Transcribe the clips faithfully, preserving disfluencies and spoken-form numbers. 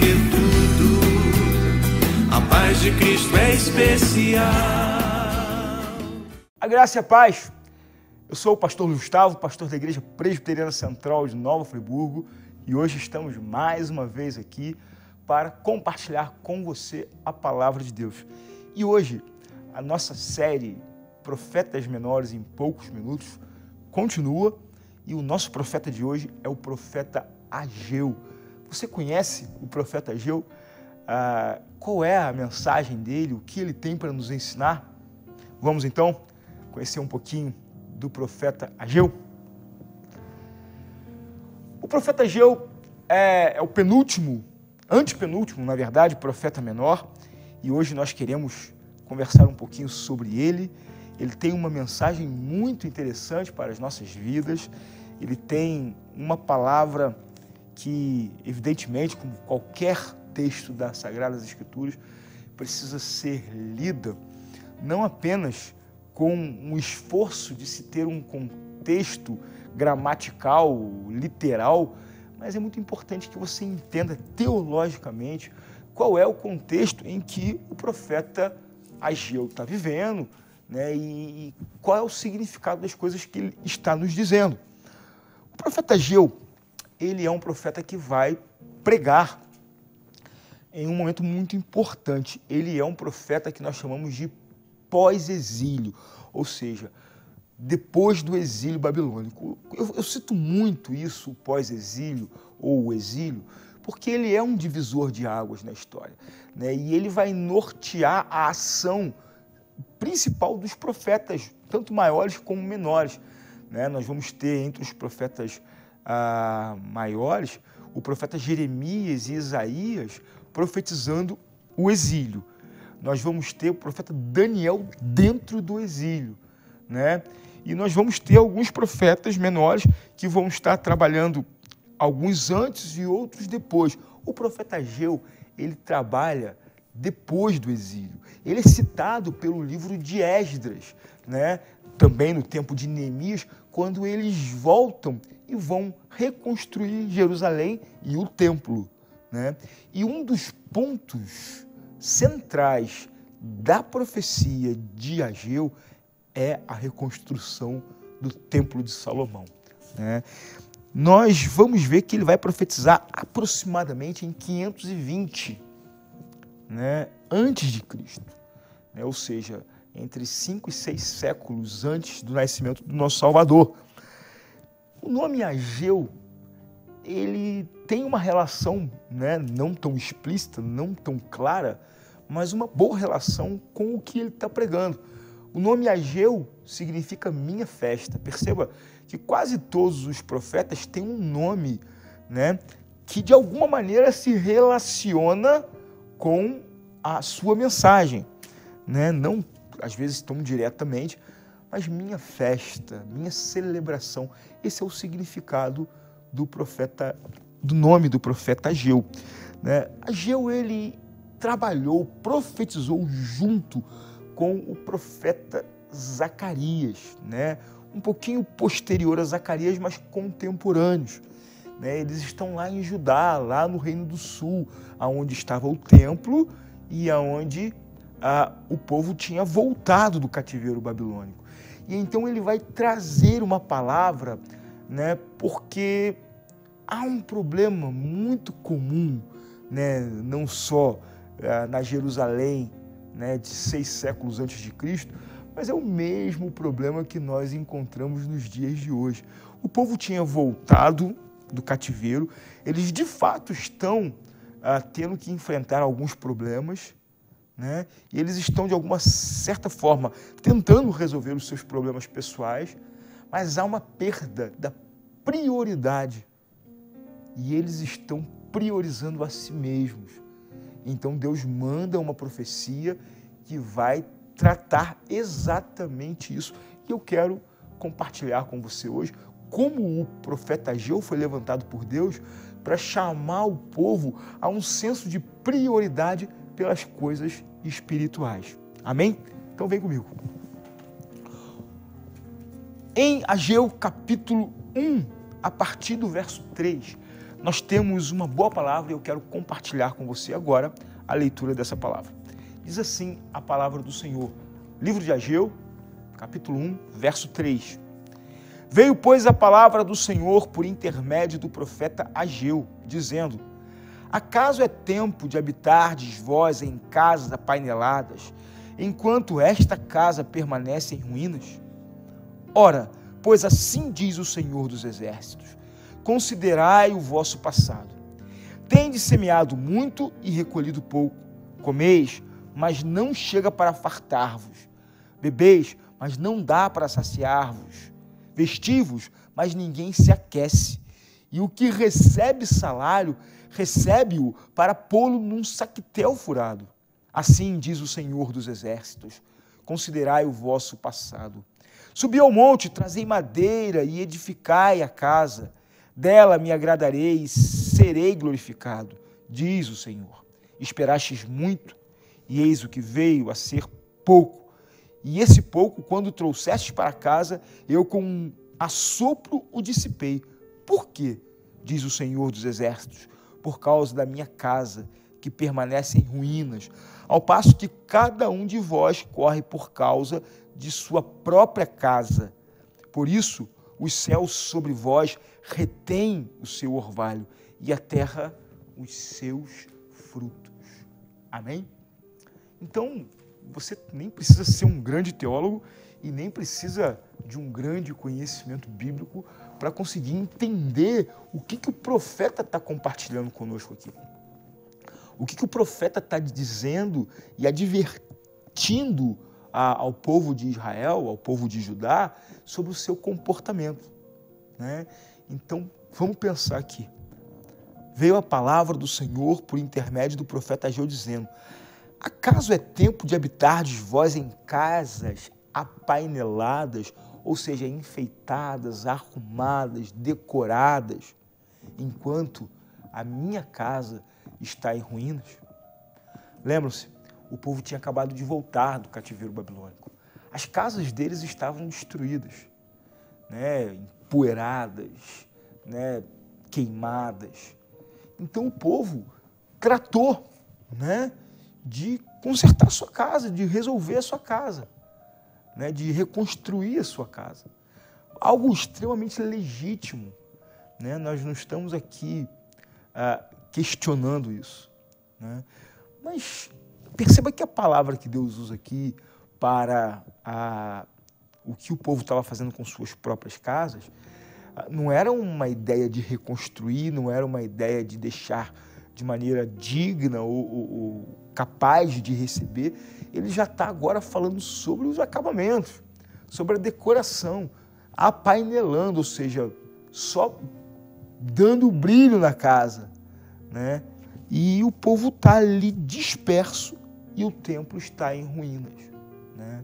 que tudo, a paz de Cristo é especial. A graça e a paz. Eu sou o pastor Gustavo, pastor da Igreja Presbiteriana Central de Nova Friburgo, e hoje estamos mais uma vez aqui para compartilhar com você a palavra de Deus. E hoje, a nossa série Profetas Menores em Poucos Minutos continua, e o nosso profeta de hoje é o profeta Ageu. Você conhece o profeta Ageu? Ah, qual é a mensagem dele? O que ele tem para nos ensinar? Vamos então conhecer um pouquinho do profeta Ageu. O profeta Ageu é, é o penúltimo, antepenúltimo, na verdade, profeta menor, e hoje nós queremos conversar um pouquinho sobre ele. Ele tem uma mensagem muito interessante para as nossas vidas. Ele tem uma palavra que, evidentemente, como qualquer texto das Sagradas Escrituras, precisa ser lida não apenas com um esforço de se ter um contexto gramatical, literal, mas é muito importante que você entenda teologicamente qual é o contexto em que o profeta Ageu está vivendo, né, e qual é o significado das coisas que ele está nos dizendo. O profeta Ageu, ele é um profeta que vai pregar em um momento muito importante. Ele é um profeta que nós chamamos de pós-exílio, ou seja, depois do exílio babilônico. Eu, eu cito muito isso, o pós-exílio ou o exílio, porque ele é um divisor de águas na história, né? E ele vai nortear a ação principal dos profetas, tanto maiores como menores, né? Nós vamos ter entre os profetas ah, maiores o profeta Jeremias e Isaías profetizando o exílio. Nós vamos ter o profeta Daniel dentro do exílio, né? E nós vamos ter alguns profetas menores que vão estar trabalhando, alguns antes e outros depois. O profeta Ageu, ele trabalha depois do exílio. Ele é citado pelo livro de Esdras, né? Também no tempo de Neemias, quando eles voltam e vão reconstruir Jerusalém e o templo, né? E um dos pontos centrais da profecia de Ageu é a reconstrução do Templo de Salomão, né? Nós vamos ver que ele vai profetizar aproximadamente em quinhentos e vinte, né, antes de Cristo, né? Ou seja, entre cinco e seis séculos antes do nascimento do nosso Salvador. O nome Ageu, ele tem uma relação, né, não tão explícita, não tão clara, mas uma boa relação com o que ele está pregando. O nome Ageu significa minha festa. Perceba que quase todos os profetas têm um nome, né, que de alguma maneira se relaciona com a sua mensagem, né? Não às vezes tão diretamente, mas minha festa, minha celebração. Esse é o significado do profeta, do nome do profeta Ageu, né? Ageu, ele trabalhou, profetizou junto com o profeta Zacarias, né? Um pouquinho posterior a Zacarias, mas contemporâneos, né? Eles estão lá em Judá, lá no Reino do Sul, aonde estava o templo e aonde ah, o povo tinha voltado do cativeiro babilônico. E então ele vai trazer uma palavra, né? Porque há um problema muito comum, né? Não só ah, na Jerusalém, né, de seis séculos antes de Cristo, mas é o mesmo problema que nós encontramos nos dias de hoje. O povo tinha voltado do cativeiro, eles de fato estão ah, tendo que enfrentar alguns problemas, né? E eles estão, de alguma certa forma, tentando resolver os seus problemas pessoais, mas há uma perda da prioridade e eles estão priorizando a si mesmos. Então Deus manda uma profecia que vai tratar exatamente isso. E eu quero compartilhar com você hoje como o profeta Ageu foi levantado por Deus para chamar o povo a um senso de prioridade pelas coisas espirituais. Amém? Então vem comigo. Em Ageu capítulo um, a partir do verso três, nós temos uma boa palavra e eu quero compartilhar com você agora a leitura dessa palavra. Diz assim a palavra do Senhor, livro de Ageu, capítulo um, verso três. Veio, pois, a palavra do Senhor por intermédio do profeta Ageu, dizendo: acaso é tempo de habitardes vós em casas apaineladas, enquanto esta casa permanece em ruínas? Ora, pois assim diz o Senhor dos Exércitos: considerai o vosso passado. Tendes semeado muito e recolhido pouco. Comeis, mas não chega para fartar-vos. Bebeis, mas não dá para saciar-vos. Vestivos, mas ninguém se aquece. E o que recebe salário, recebe-o para pô-lo num saquetel furado. Assim diz o Senhor dos Exércitos: considerai o vosso passado. Subi ao monte, trazei madeira e edificai a casa. Dela me agradarei e serei glorificado, diz o Senhor. Esperastes muito, e eis o que veio a ser pouco. E esse pouco, quando trouxestes para casa, eu com um assopro o dissipei. Por quê? Diz o Senhor dos Exércitos: por causa da minha casa, que permanece em ruínas, ao passo que cada um de vós corre por causa de sua própria casa. Por isso, os céus sobre vós retêm o seu orvalho, e a terra os seus frutos. Amém? Então, você nem precisa ser um grande teólogo e nem precisa de um grande conhecimento bíblico para conseguir entender o que, que o profeta está compartilhando conosco aqui. O que, que o profeta está dizendo e advertindo a, ao povo de Israel, ao povo de Judá, sobre o seu comportamento, né? Então, vamos pensar aqui. Veio a palavra do Senhor por intermédio do profeta Ageu dizendo: acaso é tempo de habitardes vós em casas apaineladas, ou seja, enfeitadas, arrumadas, decoradas, enquanto a minha casa está em ruínas? Lembram-se, o povo tinha acabado de voltar do cativeiro babilônico. As casas deles estavam destruídas, né, empoeiradas, né, queimadas. Então o povo tratou, né, de consertar a sua casa, de resolver a sua casa, né, de reconstruir a sua casa. Algo extremamente legítimo, né? Nós não estamos aqui ah, questionando isso, né? Mas perceba que a palavra que Deus usa aqui para a, o que o povo estava fazendo com suas próprias casas não era uma ideia de reconstruir, não era uma ideia de deixar de maneira digna ou, ou, ou capaz de receber. Ele já está agora falando sobre os acabamentos, sobre a decoração, apainelando, ou seja, só dando brilho na casa, né? E o povo está ali disperso e o templo está em ruínas, né?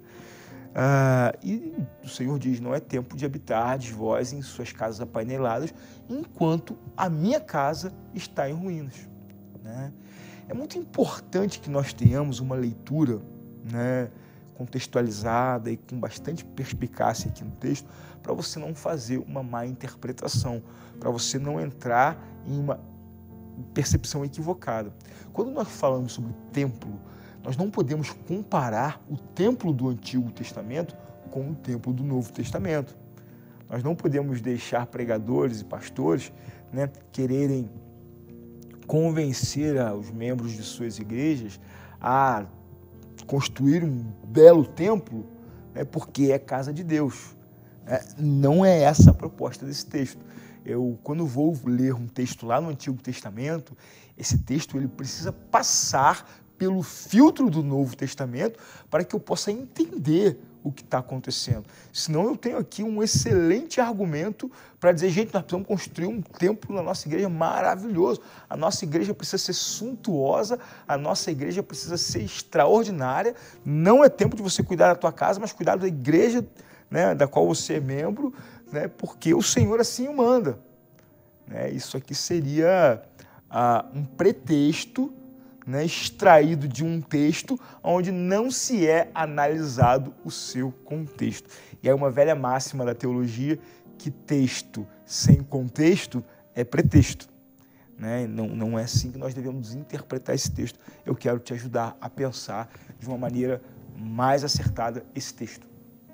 Ah, e o Senhor diz: não é tempo de habitardes vós em suas casas apaineladas, enquanto a minha casa está em ruínas, né? É muito importante que nós tenhamos uma leitura, né, contextualizada e com bastante perspicácia aqui no texto, para você não fazer uma má interpretação, para você não entrar em uma percepção equivocada. Quando nós falamos sobre templo, nós não podemos comparar o templo do Antigo Testamento com o templo do Novo Testamento. Nós não podemos deixar pregadores e pastores, né, quererem convencer os membros de suas igrejas a construir um belo templo, né, porque é casa de Deus. É, não é essa a proposta desse texto. Eu, quando vou ler um texto lá no Antigo Testamento, esse texto ele precisa passar pelo filtro do Novo Testamento para que eu possa entender o que está acontecendo. Senão eu tenho aqui um excelente argumento para dizer: gente, nós precisamos construir um templo na nossa igreja maravilhoso. A nossa igreja precisa ser suntuosa, a nossa igreja precisa ser extraordinária. Não é tempo de você cuidar da tua casa, mas cuidar da igreja, né, da qual você é membro, né, porque o Senhor assim o manda. Né, isso aqui seria ah, um pretexto, né, extraído de um texto onde não se é analisado o seu contexto. E é uma velha máxima da teologia que texto sem contexto é pretexto. né? Não, não é assim que nós devemos interpretar esse texto. Eu quero te ajudar a pensar de uma maneira mais acertada esse texto.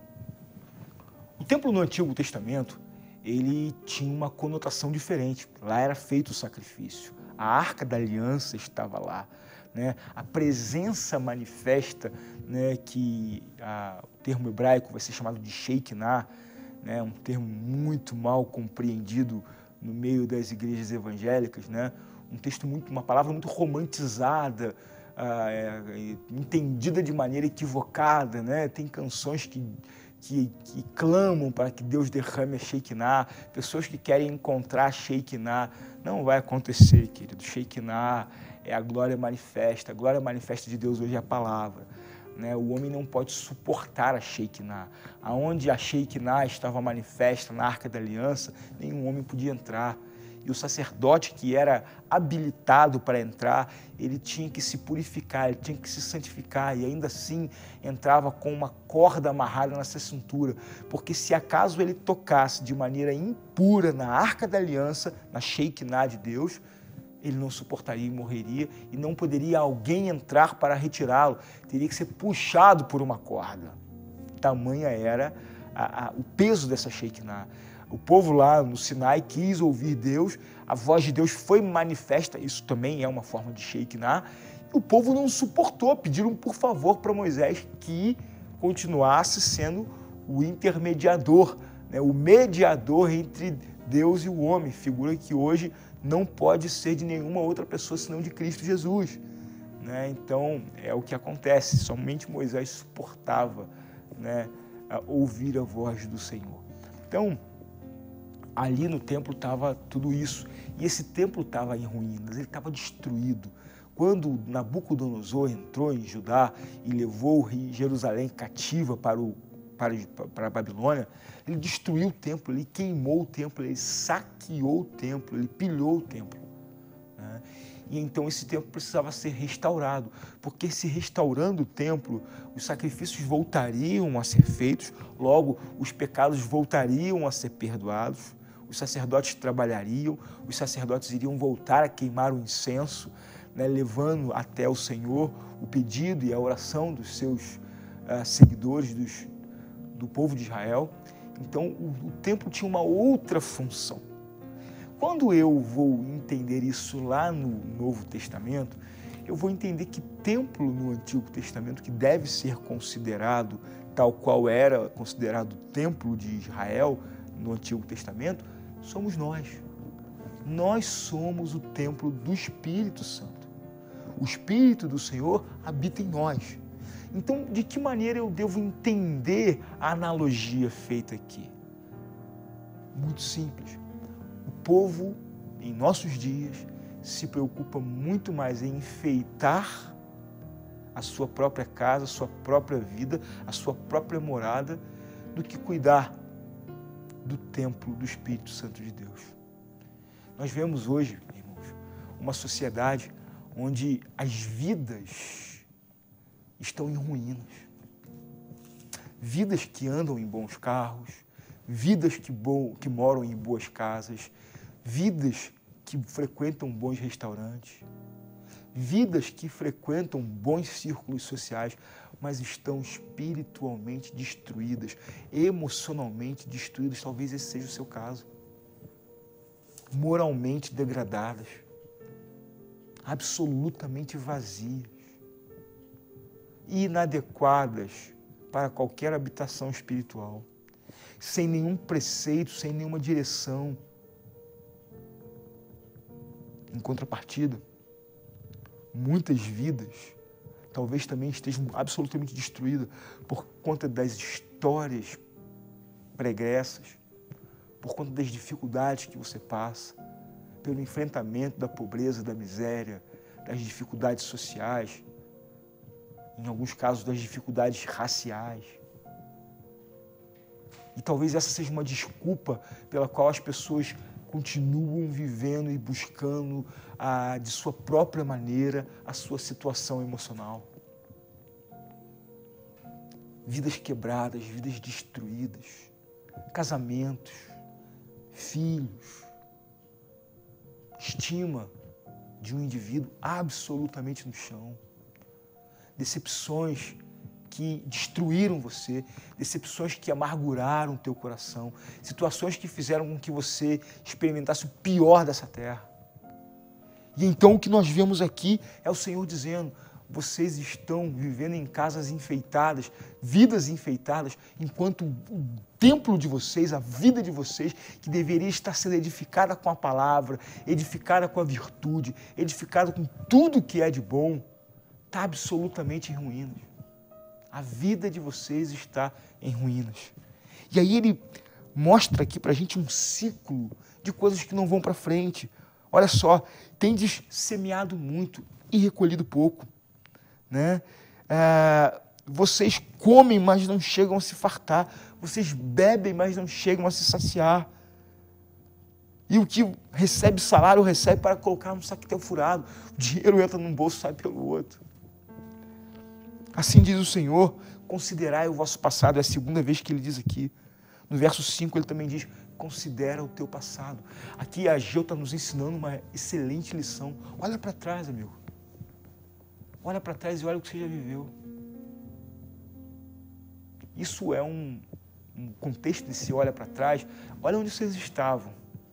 O templo no Antigo Testamento, ele tinha uma conotação diferente. Lá era feito o sacrifício. A Arca da Aliança estava lá, né? A presença manifesta, né, que a, o termo hebraico vai ser chamado de Shekinah, né, um termo muito mal compreendido no meio das igrejas evangélicas, né? Um texto muito, uma palavra muito romantizada, ah, é, entendida de maneira equivocada, né? Tem canções que Que, que clamam para que Deus derrame a Shekinah, pessoas que querem encontrar a Shekinah. Não vai acontecer, querido. Shekinah é a glória manifesta. A glória manifesta de Deus hoje é a palavra, né? O homem não pode suportar a Shekinah. Aonde a Shekinah estava manifesta na Arca da Aliança, nenhum homem podia entrar. E o sacerdote que era habilitado para entrar, ele tinha que se purificar, ele tinha que se santificar, e ainda assim entrava com uma corda amarrada na sua cintura, porque se acaso ele tocasse de maneira impura na Arca da Aliança, na Shekinah de Deus, ele não suportaria e morreria, e não poderia alguém entrar para retirá-lo, teria que ser puxado por uma corda. Tamanha era a, a, o peso dessa Shekinah. O povo lá no Sinai quis ouvir Deus, a voz de Deus foi manifesta, isso também é uma forma de Shekinah, e o povo não suportou, pediram por favor para Moisés que continuasse sendo o intermediador, né, o mediador entre Deus e o homem, figura que hoje não pode ser de nenhuma outra pessoa senão de Cristo Jesus, né? Então é o que acontece, somente Moisés suportava, né, a ouvir a voz do Senhor. Então, ali no templo estava tudo isso. E esse templo estava em ruínas, ele estava destruído. Quando Nabucodonosor entrou em Judá e levou Jerusalém cativa para, o, para, para a Babilônia, ele destruiu o templo, ele queimou o templo, ele saqueou o templo, ele pilhou o templo, né? E então esse templo precisava ser restaurado, porque se restaurando o templo, os sacrifícios voltariam a ser feitos, logo os pecados voltariam a ser perdoados, os sacerdotes trabalhariam, os sacerdotes iriam voltar a queimar o incenso, né, levando até o Senhor o pedido e a oração dos seus uh, seguidores, dos, do povo de Israel. Então o, o templo tinha uma outra função. Quando eu vou entender isso lá no Novo Testamento, eu vou entender que templo no Antigo Testamento, que deve ser considerado tal qual era considerado o templo de Israel no Antigo Testamento, somos nós. Nós somos o templo do Espírito Santo. O Espírito do Senhor habita em nós. Então, de que maneira eu devo entender a analogia feita aqui? Muito simples. O povo, em nossos dias, se preocupa muito mais em enfeitar a sua própria casa, a sua própria vida, a sua própria morada, do que cuidar do templo do Espírito Santo de Deus. Nós vemos hoje, irmãos, uma sociedade onde as vidas estão em ruínas. Vidas que andam em bons carros, vidas que, bo- que moram em boas casas, vidas que frequentam bons restaurantes, vidas que frequentam bons círculos sociais, mas estão espiritualmente destruídas, emocionalmente destruídas, talvez esse seja o seu caso, moralmente degradadas, absolutamente vazias, inadequadas para qualquer habitação espiritual, sem nenhum preceito, sem nenhuma direção. Em contrapartida, muitas vidas talvez também estejam absolutamente destruídas por conta das histórias pregressas, por conta das dificuldades que você passa, pelo enfrentamento da pobreza, da miséria, das dificuldades sociais, em alguns casos das dificuldades raciais. E talvez essa seja uma desculpa pela qual as pessoas continuam vivendo e buscando a, de sua própria maneira a sua situação emocional. Vidas quebradas, vidas destruídas, casamentos, filhos, estima de um indivíduo absolutamente no chão. Decepções que destruíram você, decepções que amarguraram o teu coração, situações que fizeram com que você experimentasse o pior dessa terra. E então o que nós vemos aqui é o Senhor dizendo: vocês estão vivendo em casas enfeitadas, vidas enfeitadas, enquanto o templo de vocês, a vida de vocês, que deveria estar sendo edificada com a palavra, edificada com a virtude, edificada com tudo que é de bom, está absolutamente em ruínas. A vida de vocês está em ruínas. E aí ele mostra aqui para a gente um ciclo de coisas que não vão para frente. Olha só, tendes semeado muito e recolhido pouco. Né? É, vocês comem, mas não chegam a se fartar. Vocês bebem, mas não chegam a se saciar. E o que recebe salário, recebe para colocar no saquetel furado. O dinheiro entra num bolso e sai pelo outro. Assim diz o Senhor: considerai o vosso passado. É a segunda vez que ele diz aqui. No verso cinco ele também diz: considera o teu passado. Aqui Ageu está nos ensinando uma excelente lição. Olha para trás, amigo. Olha para trás e olha o que você já viveu. Isso é um, um contexto de se olha para trás. Olha onde vocês estavam.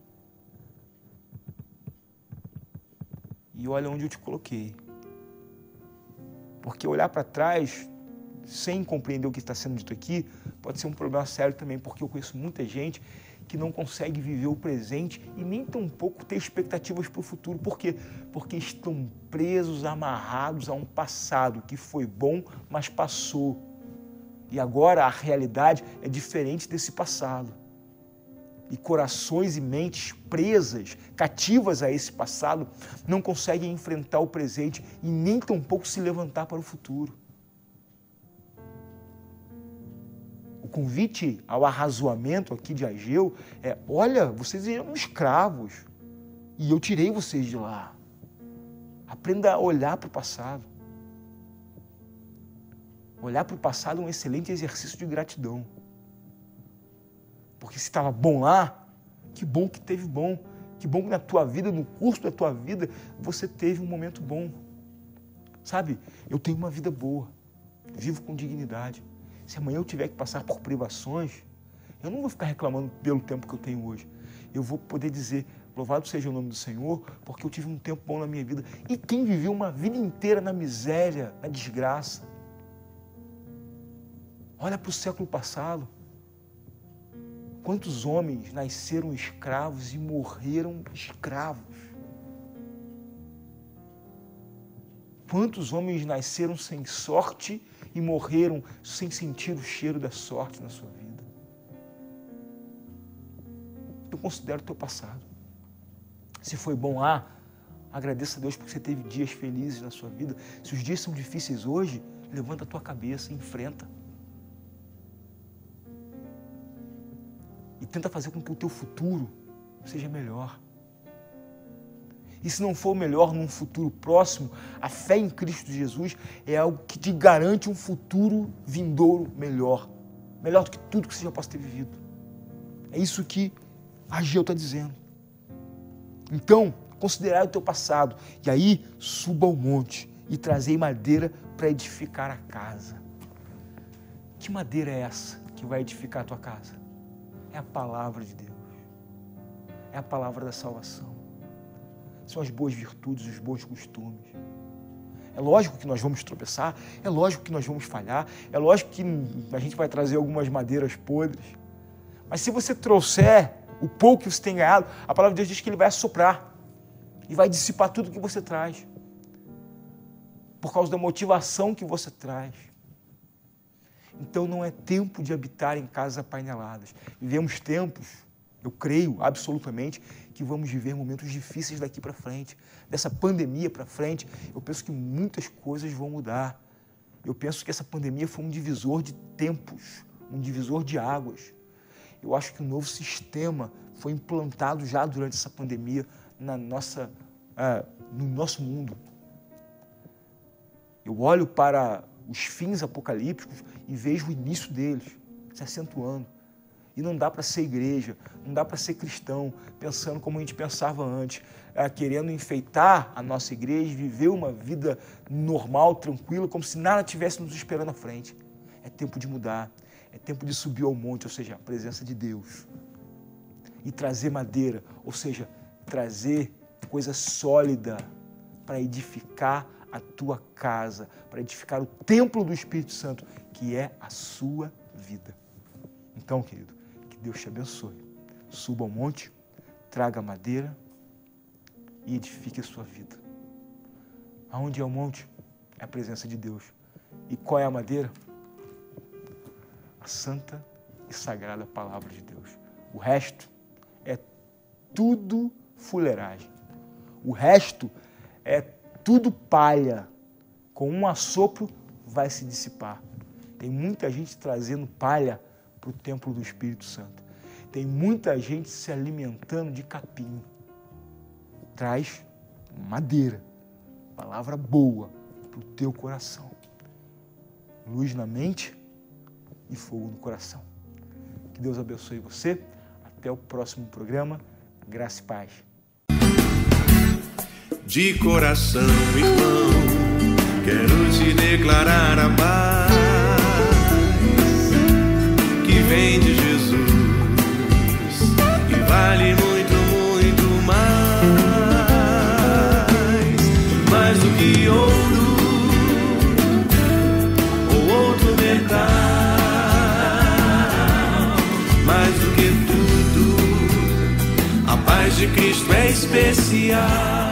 E olha onde eu te coloquei. Porque olhar para trás, sem compreender o que está sendo dito aqui, pode ser um problema sério também, porque eu conheço muita gente que não consegue viver o presente e nem tampouco ter expectativas para o futuro. Por quê? Porque estão presos, amarrados a um passado que foi bom, mas passou. E agora a realidade é diferente desse passado. E corações e mentes presas, cativas a esse passado, não conseguem enfrentar o presente e nem tampouco se levantar para o futuro. O convite ao arrazoamento aqui de Ageu é: olha, vocês eram escravos e eu tirei vocês de lá. Aprenda a olhar para o passado. Olhar para o passado é um excelente exercício de gratidão. Porque se estava bom lá, que bom que teve bom. Que bom que na tua vida, no curso da tua vida, você teve um momento bom. Sabe, eu tenho uma vida boa, vivo com dignidade. Se amanhã eu tiver que passar por privações, eu não vou ficar reclamando pelo tempo que eu tenho hoje. Eu vou poder dizer: louvado seja o nome do Senhor, porque eu tive um tempo bom na minha vida. E quem viveu uma vida inteira na miséria, na desgraça? Olha para o século passado. Quantos homens nasceram escravos e morreram escravos? Quantos homens nasceram sem sorte e morreram sem sentir o cheiro da sorte na sua vida? Eu considero o teu passado. Se foi bom lá, agradeça a Deus porque você teve dias felizes na sua vida. Se os dias são difíceis hoje, levanta a tua cabeça e enfrenta. E tenta fazer com que o teu futuro seja melhor. E se não for melhor num futuro próximo, a fé em Cristo Jesus é algo que te garante um futuro vindouro melhor. Melhor do que tudo que você já possa ter vivido. É isso que Ageu está dizendo. Então, considerai o teu passado. E aí, suba ao monte e trazei madeira para edificar a casa. Que madeira é essa que vai edificar a tua casa? É a palavra de Deus. É a palavra da salvação. São as boas virtudes, os bons costumes. É lógico que nós vamos tropeçar, é lógico que nós vamos falhar, é lógico que a gente vai trazer algumas madeiras podres. Mas se você trouxer o pouco que você tem ganhado, a palavra de Deus diz que Ele vai assoprar e vai dissipar tudo que você traz. Por causa da motivação que você traz. Então não é tempo de habitar em casas apaineladas. Vivemos tempos, eu creio absolutamente, que vamos viver momentos difíceis daqui para frente. Dessa pandemia para frente, eu penso que muitas coisas vão mudar. Eu penso que essa pandemia foi um divisor de tempos, um divisor de águas. Eu acho que um novo sistema foi implantado já durante essa pandemia na nossa, uh, no nosso mundo. Eu olho para os fins apocalípticos e vejo o início deles se acentuando. E não dá para ser igreja, não dá para ser cristão, pensando como a gente pensava antes, é, querendo enfeitar a nossa igreja, viver uma vida normal, tranquila, como se nada tivesse nos esperando à frente. É tempo de mudar, é tempo de subir ao monte, ou seja, a presença de Deus. E trazer madeira, ou seja, trazer coisa sólida para edificar a tua casa, para edificar o templo do Espírito Santo, que é a sua vida. Então, querido, que Deus te abençoe. Suba ao monte, traga madeira e edifique a sua vida. Aonde é o monte? É a presença de Deus. E qual é a madeira? A santa e sagrada palavra de Deus. O resto é tudo fuleiragem. O resto é tudo palha. Com um assopro vai se dissipar. Tem muita gente trazendo palha para o templo do Espírito Santo. Tem muita gente se alimentando de capim. Traz madeira, palavra boa para o teu coração. Luz na mente e fogo no coração. Que Deus abençoe você. Até o próximo programa. Graça e paz. De coração, irmão, quero te declarar a paz que vem de Jesus, que vale muito, muito mais, mais do que ouro ou outro metal, mais do que tudo, a paz de Cristo é especial.